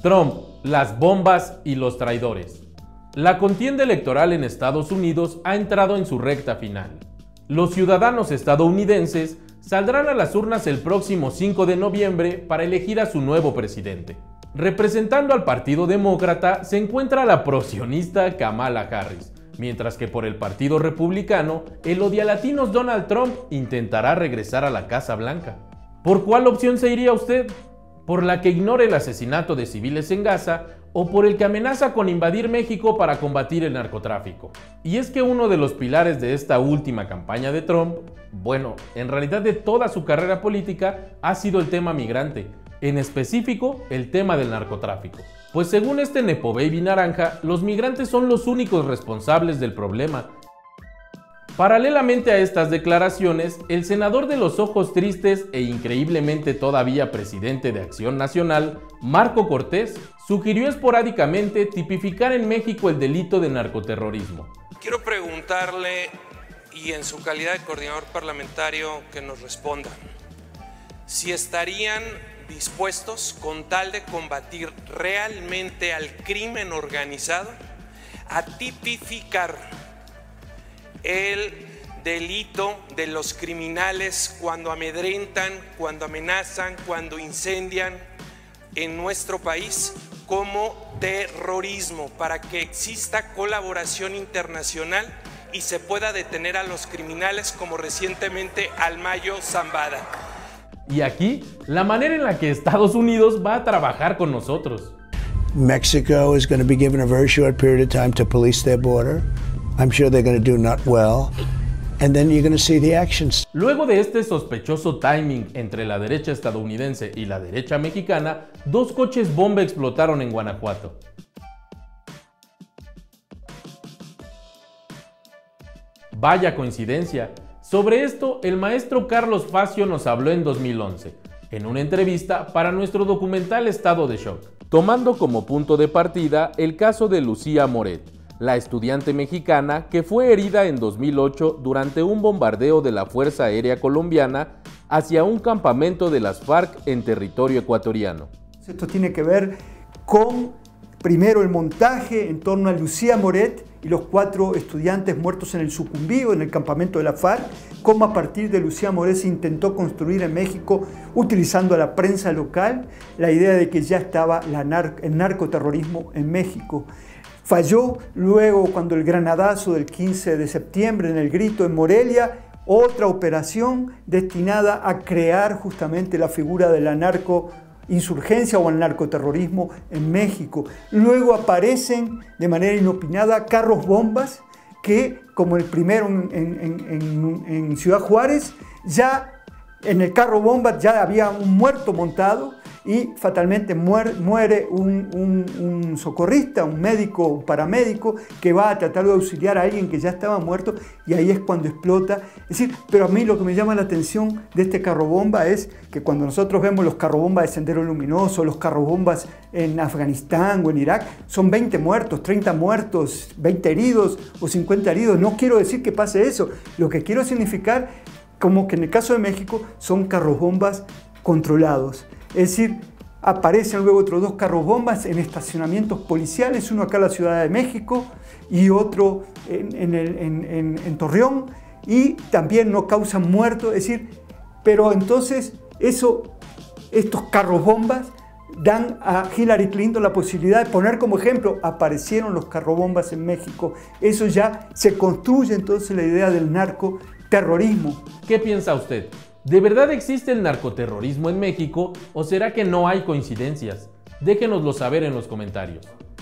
Trump, las bombas y los traidores. La contienda electoral en Estados Unidos ha entrado en su recta final. Los ciudadanos estadounidenses saldrán a las urnas el próximo 5 de noviembre para elegir a su nuevo presidente. Representando al Partido Demócrata se encuentra la prosionista Kamala Harris, mientras que por el Partido Republicano, el odialatinos Donald Trump intentará regresar a la Casa Blanca. ¿Por cuál opción se iría usted? ¿Por la que ignore el asesinato de civiles en Gaza o por el que amenaza con invadir México para combatir el narcotráfico? Y es que uno de los pilares de esta última campaña de Trump, bueno, en realidad de toda su carrera política, ha sido el tema migrante, en específico el tema del narcotráfico. Pues según este Nepo Baby naranja, los migrantes son los únicos responsables del problema. Paralelamente a estas declaraciones, el senador de los ojos tristes e increíblemente todavía presidente de Acción Nacional, Marco Cortés, sugirió esporádicamente tipificar en México el delito de narcoterrorismo. Quiero preguntarle, y en su calidad de coordinador parlamentario, que nos responda, si estarían dispuestos, con tal de combatir realmente al crimen organizado, a tipificar el delito de los criminales cuando amedrentan, cuando amenazan, cuando incendian en nuestro país como terrorismo, para que exista colaboración internacional y se pueda detener a los criminales como recientemente al Mayo Zambada. Y aquí, la manera en la que Estados Unidos va a trabajar con nosotros. Mexico is going to be given a very short period of time to police their border. I'm sure they're going to do not well. And then you're going to see the actions. Luego de este sospechoso timing entre la derecha estadounidense y la derecha mexicana, dos coches bomba explotaron en Guanajuato. Vaya coincidencia. Sobre esto, el maestro Carlos Facio nos habló en 2011, en una entrevista para nuestro documental Estado de Shock, tomando como punto de partida el caso de Lucía Moret, la estudiante mexicana que fue herida en 2008 durante un bombardeo de la Fuerza Aérea Colombiana hacia un campamento de las FARC en territorio ecuatoriano. Esto tiene que ver con, primero, el montaje en torno a Lucía Moret y los 4 estudiantes muertos en el Sucumbío, en el campamento de la FARC, cómo a partir de Lucía Moret se intentó construir en México, utilizando a la prensa local, la idea de que ya estaba el narcoterrorismo en México. Falló luego cuando el granadazo del 15 de septiembre en El Grito en Morelia, otra operación destinada a crear justamente la figura de la narcoinsurgencia o el narcoterrorismo en México. Luego aparecen de manera inopinada carros bombas que, como el primero en Ciudad Juárez, ya en el carro bomba ya había un muerto montado y fatalmente muere un socorrista, un médico, un paramédico que va a tratar de auxiliar a alguien que ya estaba muerto, y ahí es cuando explota. Es decir, pero a mí lo que me llama la atención de este carro bomba es que cuando nosotros vemos los carro bombas de Sendero Luminoso, los carro bombas en Afganistán o en Irak, son 20 muertos, 30 muertos, 20 heridos o 50 heridos. No quiero decir que pase eso, lo que quiero significar como que en el caso de México son carros bombas controlados. Es decir, aparecen luego otros 2 carros bombas en estacionamientos policiales, uno acá en la Ciudad de México y otro en Torreón, y también no causan muertos. Es decir, pero entonces estos carros bombas dan a Hillary Clinton la posibilidad de poner como ejemplo, aparecieron los carros bombas en México. Eso ya se construye entonces la idea del narcoterrorismo. ¿Qué piensa usted? ¿De verdad existe el narcoterrorismo en México o será que no hay coincidencias? Déjenoslo saber en los comentarios.